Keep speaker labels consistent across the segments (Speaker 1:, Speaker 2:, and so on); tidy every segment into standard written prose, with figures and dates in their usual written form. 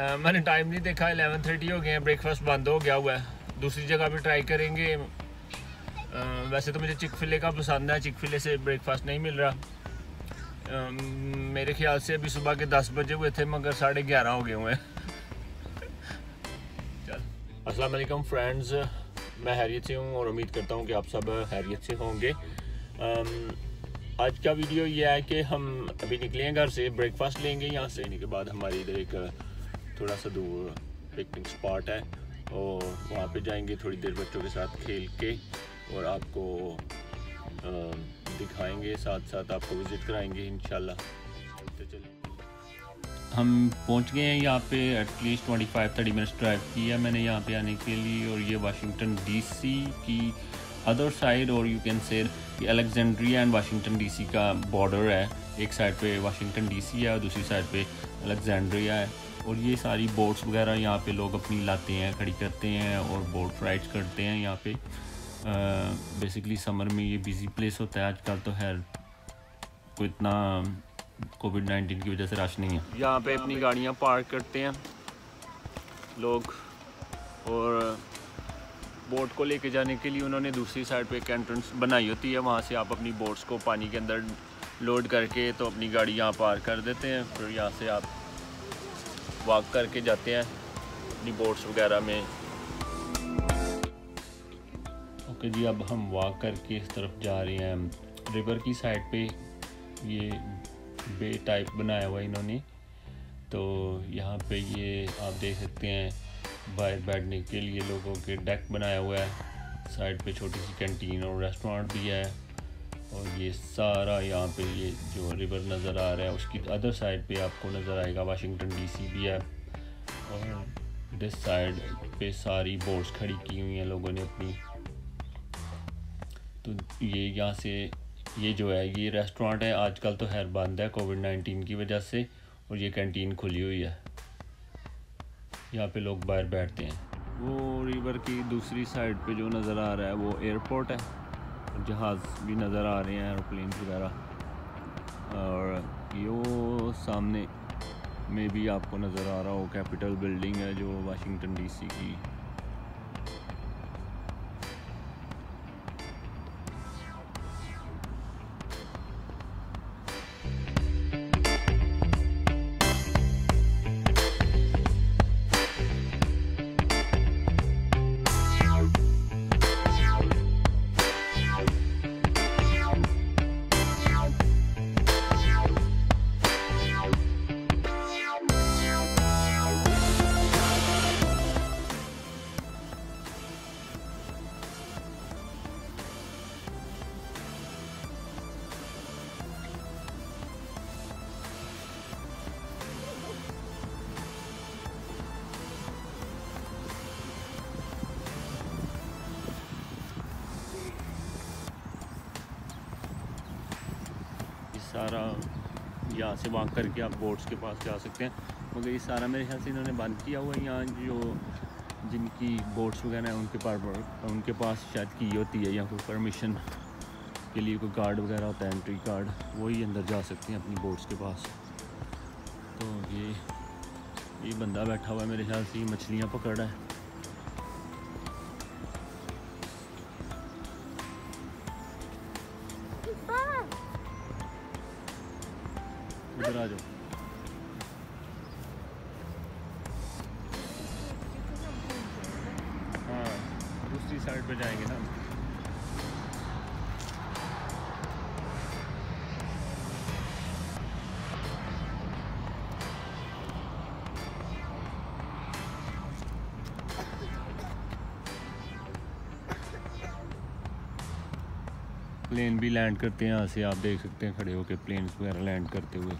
Speaker 1: मैंने टाइम नहीं देखा, 11:30 हो गए हैं, ब्रेकफास्ट बंद हो गया हुआ है। दूसरी जगह भी ट्राई करेंगे। वैसे तो मुझे चिक-फिले का पसंद है, चिक-फिले से ब्रेकफास्ट नहीं मिल रहा। मेरे ख्याल से अभी सुबह के 10 बजे हुए थे मगर 11:30 हो गए हुए हैं। चल, अस्सलाम वालेकुम फ्रेंड्स, मैं हैरियत से हूँ और उम्मीद करता हूँ कि आप सब हैरियत से होंगे। आज का वीडियो ये है कि हम अभी निकले हैं घर से, ब्रेकफास्ट लेंगे। यहाँ से आने के बाद हमारी इधर एक थोड़ा सा दूर पिकनिक स्पॉट है और वहाँ पे जाएंगे, थोड़ी देर बच्चों के साथ खेल के और आपको दिखाएंगे, साथ साथ आपको विज़िट कराएंगे इंशाल्लाह। तो चलिए, हम पहुँच गए हैं यहाँ पे। एटलीस्ट 25-30 मिनट्स ड्राइव किया मैंने यहाँ पे आने के लिए। और ये वाशिंगटन डीसी की अदर साइड, और you can say Alexandria and Washington DC का बॉर्डर है। एक साइड पे वाशिंगटन डीसी है और दूसरी साइड पे अलेक्जेंड्रिया है। और ये सारी बोट्स वगैरह यहाँ पे लोग अपनी लाते हैं, खड़ी करते हैं और बोट राइड्स करते हैं यहाँ पे। बेसिकली समर में ये बिज़ी प्लेस होता है। आजकल तो है कोई इतना कोविड-19 की वजह से रश नहीं है। यहाँ पे अपनी गाड़ियाँ पार्क करते हैं लोग और बोट को लेके जाने के लिए उन्होंने दूसरी साइड पे एक एंट्रेंस बनाई होती है। वहाँ से आप अपनी बोट्स को पानी के अंदर लोड करके तो अपनी गाड़ी यहाँ पार्क कर देते हैं। फिर यहाँ से आप वॉक करके जाते हैं अपनी बोट्स वगैरह में। ओके जी, अब हम वॉक करके इस तरफ जा रहे हैं रिवर की साइड पे। ये बे टाइप बनाया हुआ इन्होंने, तो यहाँ पे ये आप देख सकते हैं बाहर बैठने के लिए लोगों के डेक बनाया हुआ है। साइड पे छोटी सी कैंटीन और रेस्टोरेंट भी है। और ये सारा यहाँ पे ये जो रिवर नज़र आ रहा है उसकी अदर साइड पे आपको नज़र आएगा वाशिंगटन डीसी भी है। और दिस साइड पे सारी बोट्स खड़ी की हुई हैं लोगों ने अपनी। तो ये यहाँ से ये जो है ये रेस्टोरेंट है, आजकल तो खैर बंद है कोविड-19 की वजह से। और ये कैंटीन खुली हुई है, यहाँ पे लोग बाहर बैठते हैं। वो रिवर की दूसरी साइड पे जो नज़र आ रहा है वो एयरपोर्ट है, जहाज़ भी नज़र आ रहे हैं, एरोप्लेन वगैरह। और यो सामने में भी आपको नज़र आ रहा हो कैपिटल बिल्डिंग है जो वाशिंगटन डीसी की। सारा यहाँ से वॉक करके आप बोट्स के पास जा सकते हैं। मगर ये सारा मेरे ख्याल से इन्होंने बंद किया हुआ है। यहाँ जो जिनकी बोट्स वगैरह हैं उनके पास शायद की होती है या कोई परमिशन के लिए कोई कार्ड वगैरह होता है, एंट्री कार्ड, वही अंदर जा सकते हैं अपनी बोट्स के पास। तो ये बंदा बैठा हुआ है, मेरे ख्याल से ये मछलियाँ पकड़ रहा है। इधर आ जाओ। हाँ, दूसरी साइड पे जाएंगे ना। प्लेन भी लैंड करते हैं यहाँ से, आप देख सकते हैं खड़े होकर प्लेन्स वगैरह लैंड करते हुए।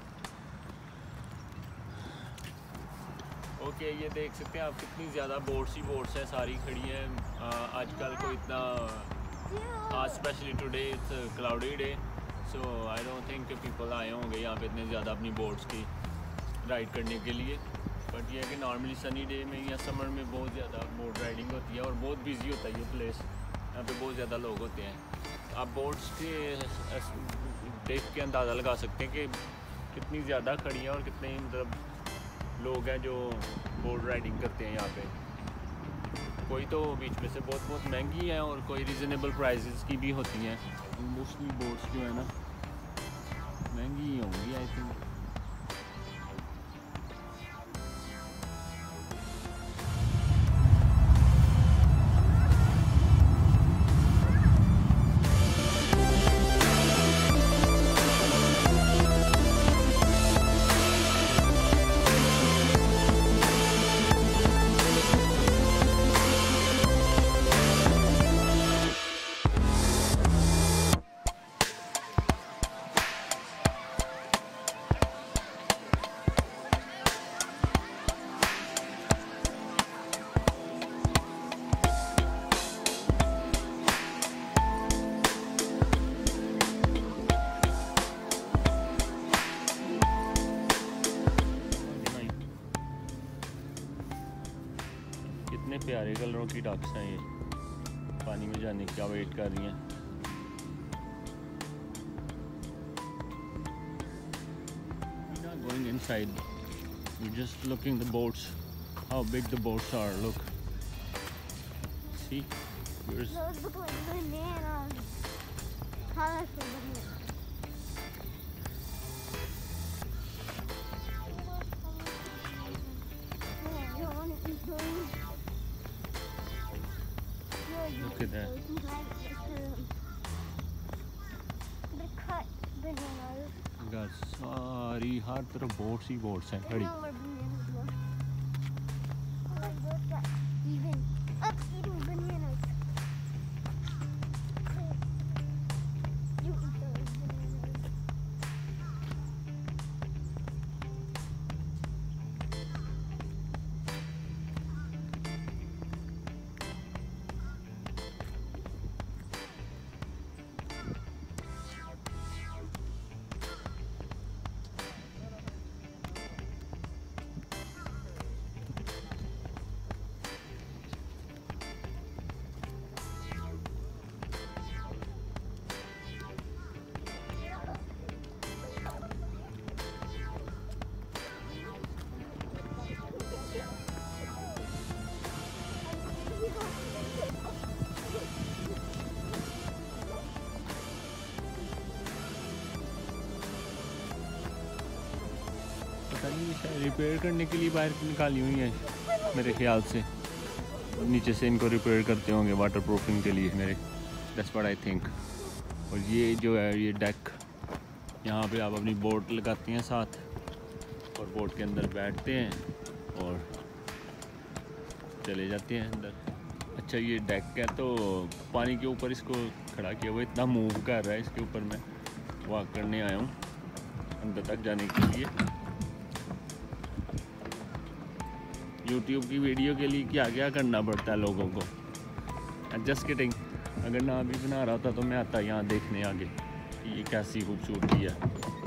Speaker 1: ओके, ये देख सकते हैं आप कितनी ज़्यादा बोट्स हैं, सारी खड़ी हैं। आजकल को इतना आज specially today it's cloudy day, so I don't think people आए होंगे यहाँ पे इतने ज़्यादा अपनी बोट्स की राइड करने के लिए। बट ये है कि नॉर्मली सनी डे में या समर में बहुत ज़्यादा बोट राइडिंग होती है और बहुत बिजी होता है ये प्लेस। यहाँ पे बहुत ज़्यादा लोग होते हैं। आप बोट्स के देख के अंदाज़ा लगा सकते हैं कि कितनी ज़्यादा खड़ी हैं और कितने मतलब लोग हैं जो बोट राइडिंग करते हैं यहाँ पे। कोई तो बीच में से बहुत बहुत महंगी हैं और कोई रीज़नेबल प्राइसेस की भी होती हैं। मोस्टली बोट्स जो है ना महंगी ही होंगी आई थिंक। कितने प्यारे कलरों की डक्स हैं ये, पानी में जाने की वेट कर रही हैं। We're not going inside. We're just looking the boats. How big the boats are. Look. See? Here's
Speaker 2: Those look like bananas. Colorful bananas.
Speaker 1: Look at that.
Speaker 2: The cut bananas.
Speaker 1: God, सारी हर तरफ boats ही boats हैं खड़ी।
Speaker 2: Now where bananas look. Oh, look at even up eating bananas. You eat those bananas.
Speaker 1: पता नहीं ये शायद repair करने के लिए बाहर निकाली हुई है मेरे ख्याल से। नीचे से इनको रिपेयर करते होंगे वाटर प्रूफिंग के लिए मेरे, दैट्स व्हाट आई थिंक। और ये जो है ये डेक, यहाँ पे आप अपनी बोट लगाती हैं साथ और बोट के अंदर बैठते हैं और चले जाते हैं अंदर। अच्छा ये डेक है तो पानी के ऊपर इसको खड़ा किया हुआ, इतना मूव कर रहा है इसके ऊपर। मैं वॉक करने आया हूँ अंदर तक जाने के लिए। YouTube की वीडियो के लिए क्या क्या करना पड़ता है लोगों को। जस्ट किडिंग, अगर ना भी बना रहा होता तो मैं आता यहाँ देखने आगे कि ये कैसी खूबसूरती है।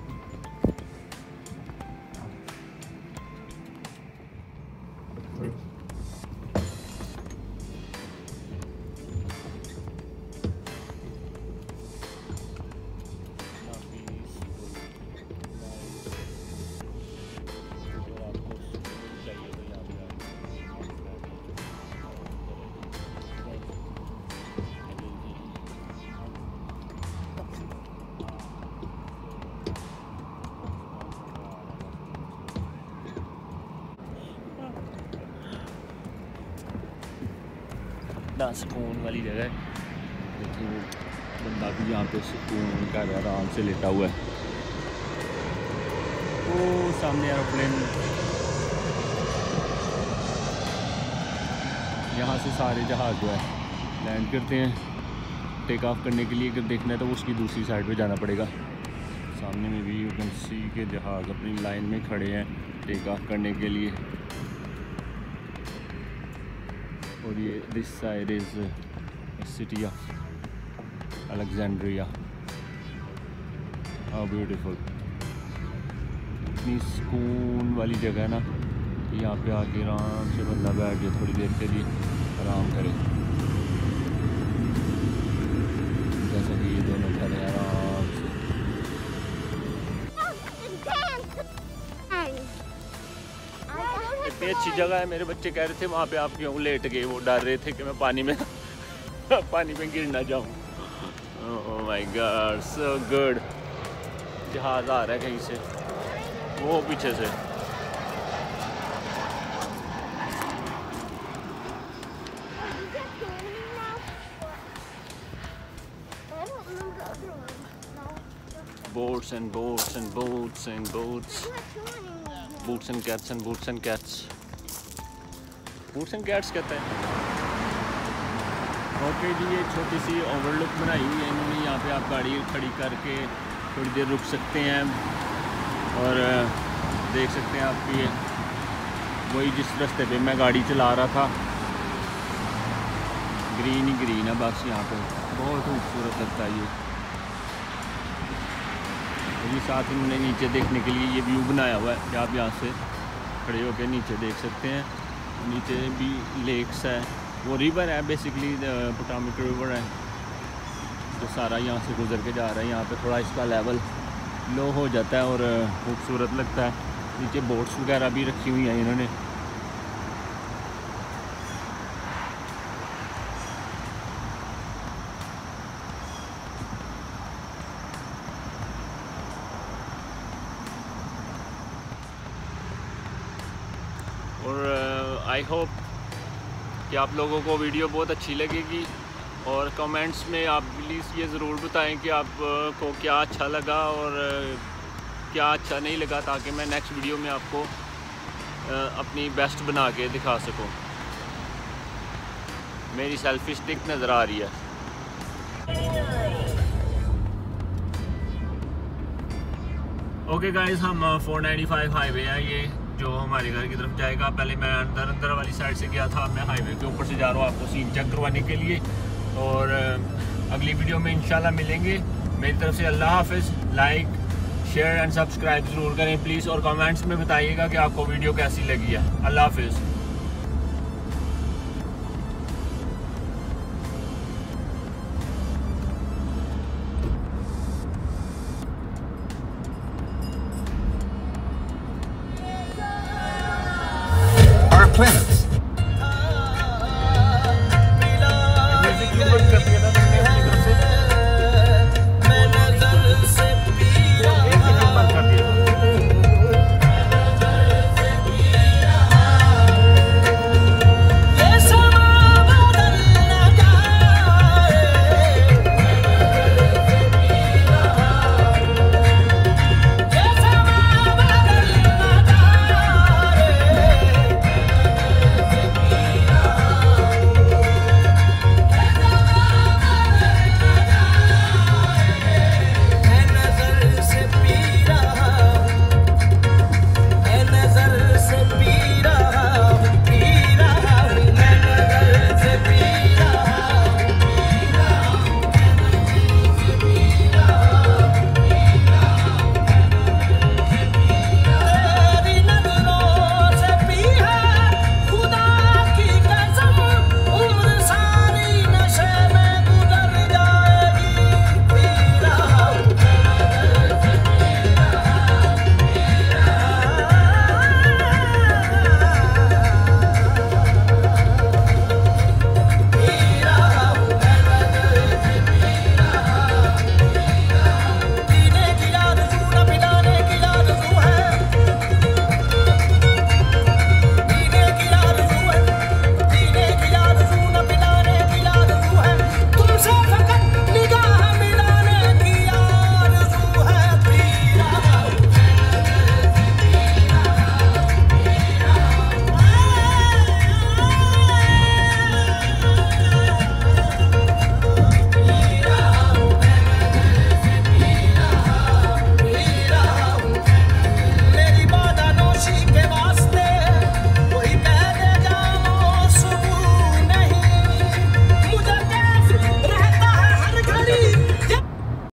Speaker 1: ना सुकून वाली जगह है। देखिए वो बंदा भी यहाँ पे सुकून कर रहा है, आराम से लेटा हुआ है। वो सामने एरोप्लेन, यहाँ से सारे जहाज़ जो है लैंड करते हैं। टेक ऑफ करने के लिए अगर देखना है तो उसकी दूसरी साइड पे जाना पड़ेगा। सामने में भी यू कैन सी के जहाज़ अपनी लाइन में खड़े हैं टेक ऑफ करने के लिए। और ये this side is city of Alexandria. How beautiful, इतनी सुकून वाली जगह है ना कि यहाँ पे आके आराम से बंदा बैठ के थोड़ी देर के लिए आराम करे। जैसा कि ये दोनों खड़े हैं आराम से। इतनी अच्छी जगह है। मेरे बच्चे कह रहे थे वहाँ पे आप क्यों लेट गए, वो डर रहे थे कि मैं पानी में पानी में गिर ना जाऊँ। Oh my God, so good. जहाज़ आ रहा है कहीं से, वो पीछे से। Boats and boats and boats and boats. Boots and cats and boots and cats. Boots and cats कहते हैं। ओके जी, ये छोटी सी ओवरलुक बनाई हुई है इन्होंने। यहाँ पे आप गाड़ी खड़ी करके थोड़ी देर रुक सकते हैं और देख सकते हैं आपकी वही जिस रास्ते पे मैं गाड़ी चला रहा था, ग्रीन ही ग्रीन है बस। यहाँ पे बहुत खूबसूरत लगता है ये साथ इन्होंने नीचे देखने के लिए ये व्यू बनाया हुआ है कि आप यहाँ से खड़े होकर नीचे देख सकते हैं। नीचे भी लेक्स है, वो रिवर है बेसिकली, पोटामिक रिवर है जो सारा यहाँ से गुजर के जा रहा है। यहाँ पे थोड़ा इसका लेवल लो हो जाता है और खूबसूरत लगता है। नीचे बोट्स वगैरह भी रखी हुई हैं इन्होंने। और आई होप कि आप लोगों को वीडियो बहुत अच्छी लगेगी। और कमेंट्स में आप प्लीज़ ये ज़रूर बताएं कि आपको क्या अच्छा लगा और क्या अच्छा नहीं लगा, ताकि मैं नेक्स्ट वीडियो में आपको अपनी बेस्ट बना के दिखा सकूं। मेरी सेल्फी स्टिक नज़र आ रही है। ओके गाइस, हम 495 हाईवे है ये जो हमारे घर की तरफ जाएगा। पहले मैं अंदर वाली साइड से गया था, मैं हाईवे के ऊपर से जा रहा हूँ आपको सीन चेक करवाने के लिए। और अगली वीडियो में इंशाल्लाह मिलेंगे। मेरी तरफ से अल्लाह हाफिज़। लाइक शेयर एंड सब्सक्राइब ज़रूर करें प्लीज़, और कमेंट्स में बताइएगा कि आपको वीडियो कैसी लगी है। अल्लाह हाफिज़।
Speaker 3: Planets